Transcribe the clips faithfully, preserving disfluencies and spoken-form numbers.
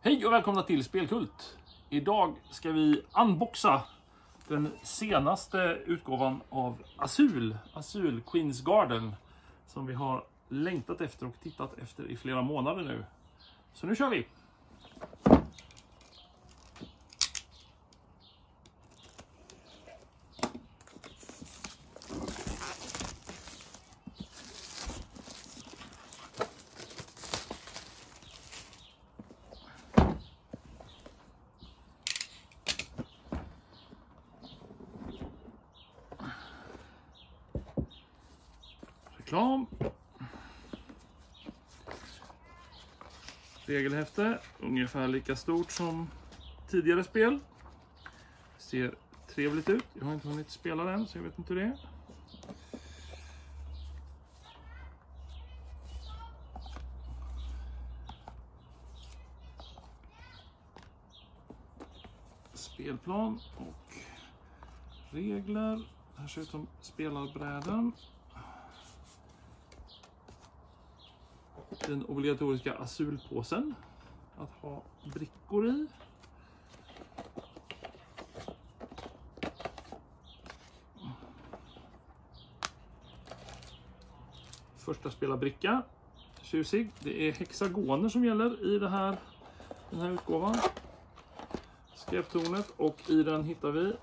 Hej och välkomna till Spelkult. Idag ska vi unboxa den senaste utgåvan av Azul, Azul Queen's Garden, som vi har längtat efter och tittat efter i flera månader nu. Så nu kör vi! Reklam. Regelhäfte, ungefär lika stort som tidigare spel. Ser trevligt ut. Jag har inte hunnit spela den så jag vet inte hur det är. Spelplan och regler. Här ser ut som spelarbrädan. Den obligatoriska Azulpåsen att ha brickor i. Första spelarbricka. Tjusig. Det är hexagoner som gäller i det här, den här utgåvan. Skräptornet, och i den hittar vi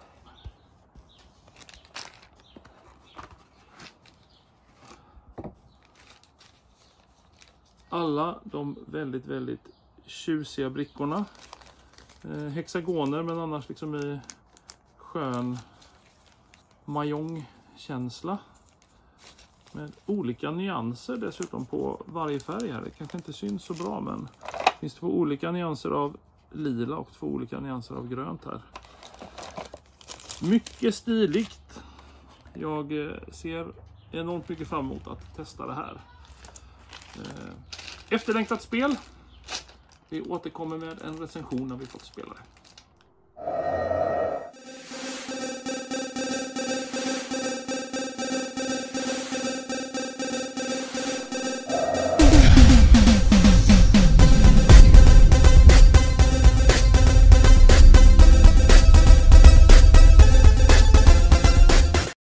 alla de väldigt, väldigt tjusiga brickorna. Eh, hexagoner, men annars liksom i skön mahjong-känsla. Med olika nyanser dessutom på varje färg här. Det kanske inte syns så bra, men det finns två olika nyanser av lila och två olika nyanser av grönt här. Mycket stiligt. Jag ser enormt mycket fram emot att testa det här. Eh, Efterlängtat spel. Vi återkommer med en recension när vi fått spela det.